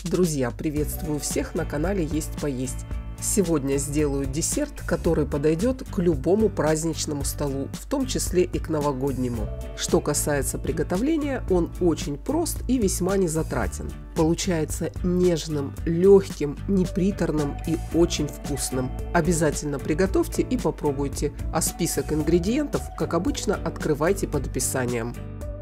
Друзья, приветствую всех на канале Есть Поесть. Сегодня сделаю десерт, который подойдет к любому праздничному столу, в том числе и к новогоднему. Что касается приготовления, он очень прост и весьма незатратен. Получается нежным, легким, неприторным и очень вкусным. Обязательно приготовьте и попробуйте, а список ингредиентов, как обычно, открывайте под описанием.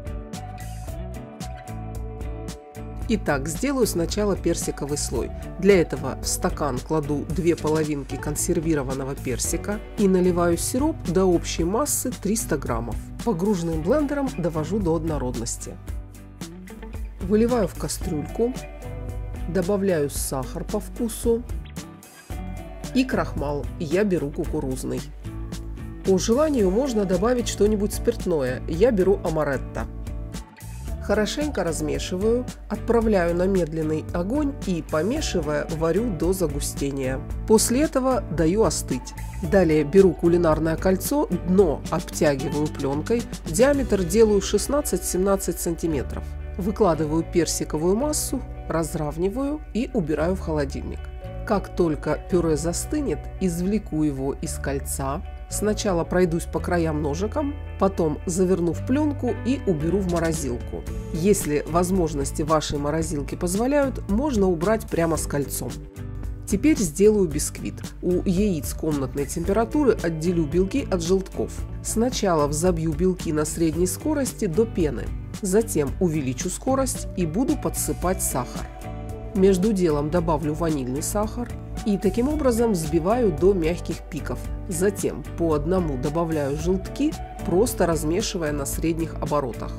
Итак, сделаю сначала персиковый слой. Для этого в стакан кладу 2 половинки консервированного персика и наливаю сироп до общей массы 300 граммов. Погруженным блендером довожу до однородности. Выливаю в кастрюльку, добавляю сахар по вкусу и крахмал. Я беру кукурузный. По желанию можно добавить что-нибудь спиртное. Я беру амаретто. Хорошенько размешиваю, отправляю на медленный огонь и, помешивая, варю до загустения. После этого даю остыть. Далее беру кулинарное кольцо, дно обтягиваю пленкой, диаметр делаю 16-17 см. Выкладываю персиковую массу, разравниваю и убираю в холодильник. Как только пюре застынет, извлеку его из кольца. Сначала пройдусь по краям ножиком, потом заверну в пленку и уберу в морозилку. Если возможности вашей морозилки позволяют, можно убрать прямо с кольцом. Теперь сделаю бисквит. У яиц комнатной температуры отделю белки от желтков. Сначала взобью белки на средней скорости до пены. Затем увеличу скорость и буду подсыпать сахар. Между делом добавлю ванильный сахар и таким образом взбиваю до мягких пиков. Затем по одному добавляю желтки, просто размешивая на средних оборотах.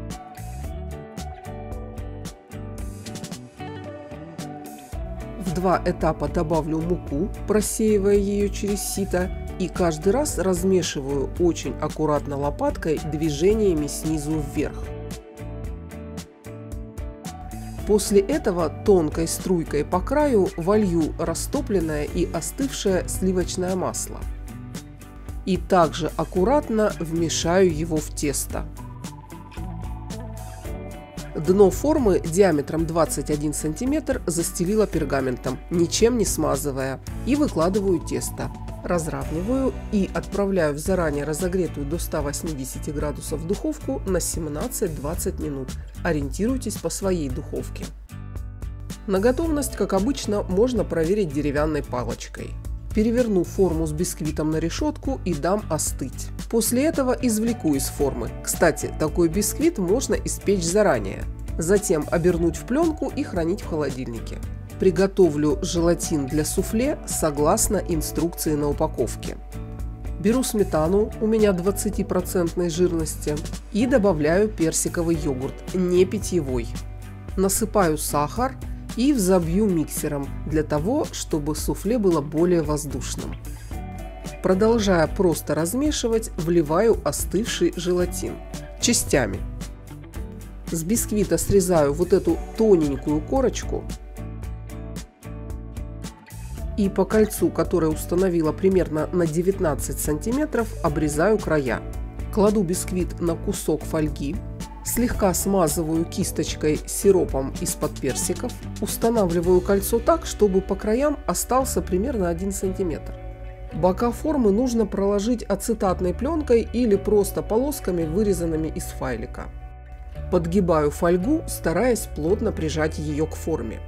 В 2 этапа добавлю муку, просеивая ее через сито, и каждый раз размешиваю очень аккуратно лопаткой движениями снизу вверх. После этого тонкой струйкой по краю волью растопленное и остывшее сливочное масло. И также аккуратно вмешаю его в тесто. Дно формы диаметром 21 см застелила пергаментом, ничем не смазывая, и выкладываю тесто. Разравниваю и отправляю в заранее разогретую до 180 градусов духовку на 17-20 минут. Ориентируйтесь по своей духовке. На готовность, как обычно, можно проверить деревянной палочкой. Переверну форму с бисквитом на решетку и дам остыть. После этого извлеку из формы. Кстати, такой бисквит можно испечь заранее. Затем обернуть в пленку и хранить в холодильнике. Приготовлю желатин для суфле согласно инструкции на упаковке. Беру сметану, у меня 20% жирности, и добавляю персиковый йогурт, не питьевой. Насыпаю сахар и взобью миксером для того, чтобы суфле было более воздушным. Продолжая просто размешивать, вливаю остывший желатин частями. С бисквита срезаю вот эту тоненькую корочку и по кольцу, которое установила примерно на 19 см, обрезаю края. Кладу бисквит на кусок фольги, слегка смазываю кисточкой сиропом из-под персиков, устанавливаю кольцо так, чтобы по краям остался примерно 1 см. Бока формы нужно проложить ацетатной пленкой или просто полосками, вырезанными из файлика. Подгибаю фольгу, стараясь плотно прижать ее к форме.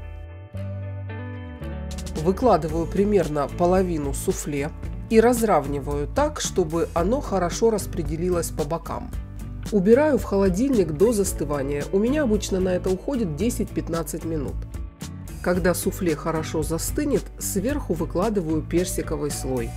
Выкладываю примерно половину суфле и разравниваю так, чтобы оно хорошо распределилось по бокам. Убираю в холодильник до застывания. У меня обычно на это уходит 10-15 минут. Когда суфле хорошо застынет, сверху выкладываю персиковый слой.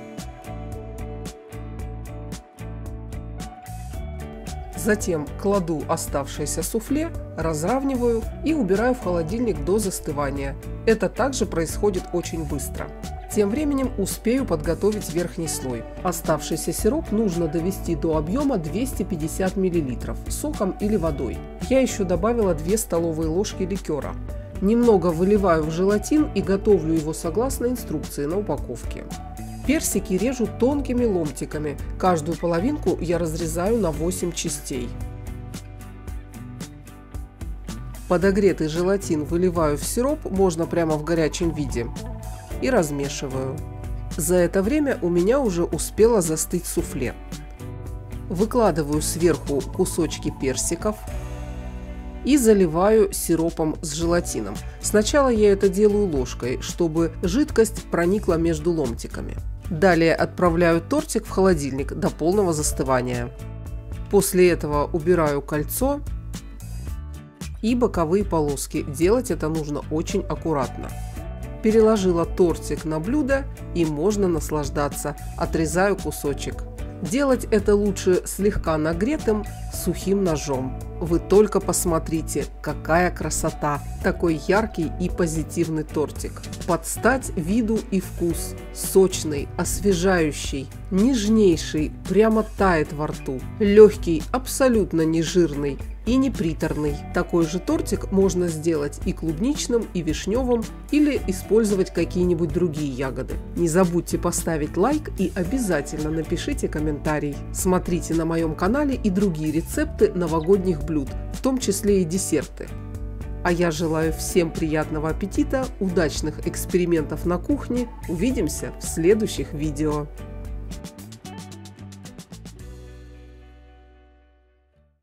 Затем кладу оставшееся суфле, разравниваю и убираю в холодильник до застывания. Это также происходит очень быстро. Тем временем успею подготовить верхний слой. Оставшийся сироп нужно довести до объема 250 мл соком или водой. Я еще добавила 2 столовые ложки ликера. Немного выливаю в желатин и готовлю его согласно инструкции на упаковке. Персики режу тонкими ломтиками. Каждую половинку я разрезаю на 8 частей. Подогретый желатин выливаю в сироп, можно прямо в горячем виде, и размешиваю. За это время у меня уже успело застыть суфле. Выкладываю сверху кусочки персиков и заливаю сиропом с желатином. Сначала я это делаю ложкой, чтобы жидкость проникла между ломтиками. Далее отправляю тортик в холодильник до полного застывания. После этого убираю кольцо и боковые полоски. Делать это нужно очень аккуратно. Переложила тортик на блюдо и можно наслаждаться. Отрезаю кусочек. Делать это лучше слегка нагретым сухим ножом. Вы только посмотрите, какая красота! Такой яркий и позитивный тортик. Под стать виду и вкус. Сочный, освежающий, нежнейший, прямо тает во рту. Легкий, абсолютно не жирный и не приторный. Такой же тортик можно сделать и клубничным, и вишневым, или использовать какие-нибудь другие ягоды. Не забудьте поставить лайк и обязательно напишите комментарий. Смотрите на моем канале и другие рецепты новогодних блюд, в том числе и десерты. А я желаю всем приятного аппетита, удачных экспериментов на кухне. Увидимся в следующих видео.